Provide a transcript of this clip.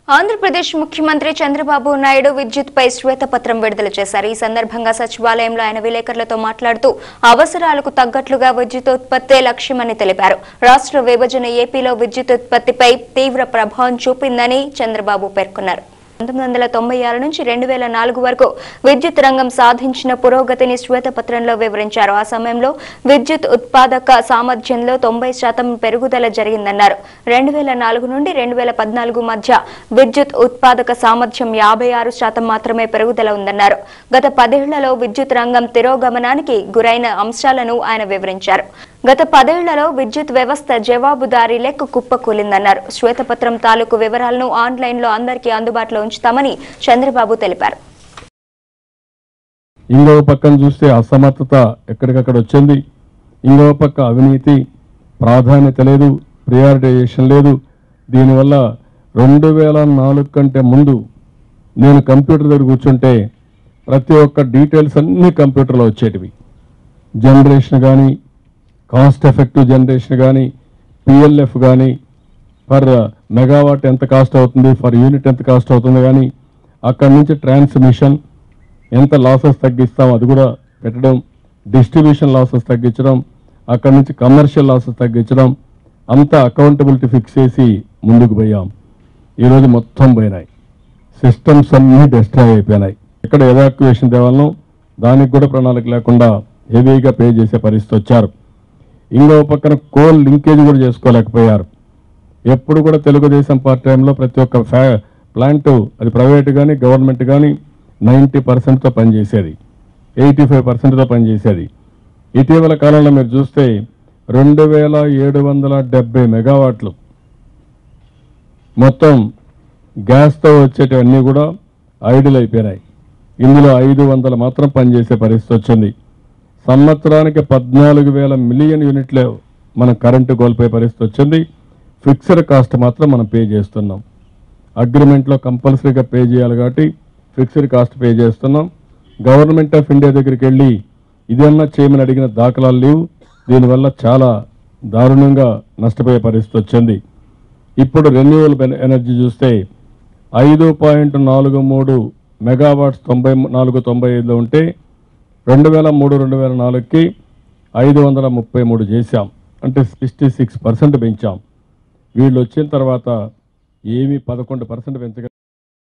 ఆంధ్రప్రదేశ్ ముఖ్యమంత్రి చంద్రబాబు నాయుడు విద్యుత్పై శ్వేతపత్రం విడుదల చేశారు. ఈ సందర్భంగా సచివాలయంలో ఆయన విలేకరులతో మాట్లాడుతూ అవసరాలకు తగ్గట్లుగా విద్యుత్ ఉత్పత్తే లక్ష్యమని తెలిపారు. రాష్ట్ర విభజన ఏపీలో విద్యుత్ ఉత్పత్తిపై తీవ్ర ప్రభావం చూపిందని చంద్రబాబు పేర్కొన్నారు. 1996 నుంచి 2004 వరకు విద్యుత్ రంగం సాధించిన పురోగతిని శ్వేతపత్రంలో వివరించారు. ఆ సమయంలో విద్యుత్ ఉత్పాదక సామర్థ్యంలో 90% పెరుగుదల జరిగిందన్నారు. 2004 నుండి 2014 మధ్య విద్యుత్ ఉత్పాదక సామర్థ్యం 56% మాత్రమే పెరుగుదల ఉందన్నారు. గత 10 ఏళ్లలో విద్యుత్ రంగం తిరోగమనానికి గురైన అంశాలను ఆయన వివరించారు. గత 10 ఏళ్లలో విద్యుత్ వ్యవస్థ జవాబుదారీ లెక్క కుప్పకూలిందన్నారు. శ్వేతపత్రం తాలూకు వివరాలను ఆన్లైన్లో అందరికీ అందుబాటులో ఉంచుతామని చంద్రబాబు తెలిపారు. ఇంకో పక్కన చూస్తే అసమర్థత ఎక్కడికక్కడ వచ్చింది. ఇంకో పక్క అవినీతి, ప్రాధాన్యత లేదు, ప్రియారిటైజేషన్ లేదు. దీనివల్ల 2004 కంటే ముందు నేను కంప్యూటర్ దగ్గర కూర్చుంటే ప్రతి ఒక్క డీటెయిల్స్ అన్ని కంప్యూటర్లో వచ్చేటివి. జనరేషన్ కానీ, కాస్ట్ ఎఫెక్టివ్ జనరేషన్ కానీ, పిఎల్ఎఫ్ కానీ, ఫర్ మెగావాట్ ఎంత కాస్ట్ అవుతుంది, ఫర్ యూనిట్ ఎంత కాస్ట్ అవుతుంది కానీ, అక్కడి నుంచి ట్రాన్స్మిషన్ ఎంత లాసెస్ తగ్గిస్తాం అది కూడా పెట్టడం, డిస్ట్రిబ్యూషన్ లాసెస్ తగ్గించడం, అక్కడి నుంచి కమర్షియల్ లాసెస్ తగ్గించడం, అంతా అకౌంటబిలిటీ ఫిక్స్ చేసి ముందుకు పోయాం. ఈరోజు మొత్తం పోయినాయి, సిస్టమ్స్ అన్నీ డిస్ట్రాయ్ అయిపోయినాయి. ఎక్కడ ఎవాక్యుయేషన్ తేవాలనో దానికి కూడా ప్రణాళిక లేకుండా హెవీగా పే చేసే పరిస్థితి వచ్చారు. ఇంకో పక్కన కోల్ లింకేజ్ కూడా చేసుకోలేకపోయారు. ఎప్పుడు కూడా తెలుగుదేశం పార్టీ టైంలో ప్రతి ఒక్క ప్లాంటు అది ప్రైవేట్ కానీ గవర్నమెంట్ కానీ 90%తో పనిచేసేది, 85%తో పనిచేసేది. ఇటీవల కాలంలో మీరు చూస్తే 2770 మెగావాట్లు మొత్తం గ్యాస్తో వచ్చేటివన్నీ కూడా ఐడిల్ అయిపోయినాయి. ఇందులో 500 మాత్రం పనిచేసే పరిస్థితి వచ్చింది. సంవత్సరానికి 14,000 మిలియన్ యూనిట్లు మనం కరెంటు కోల్పోయే పరిస్థితి వచ్చింది. ఫిక్స్డ్ కాస్ట్ మాత్రం మనం పే చేస్తున్నాం. అగ్రిమెంట్లో కంపల్సరీగా పే చేయాలి కాబట్టి ఫిక్స్డ్ కాస్ట్ పే చేస్తున్నాం. గవర్నమెంట్ ఆఫ్ ఇండియా దగ్గరికి వెళ్ళి ఇదన్నా చేయమని అడిగిన దాఖలాలు లేవు. దీనివల్ల చాలా దారుణంగా నష్టపోయే పరిస్థితి వచ్చింది. ఇప్పుడు రెన్యూవబుల్ ఎనర్జీ చూస్తే 5.43 మెగావాట్స్ 94-95లో ఉంటే 2003-2004కి 533 చేశాం, అంటే 66% పెంచాం. వీళ్ళు వచ్చిన తర్వాత ఏమీ 11% పెంచగలిగారు.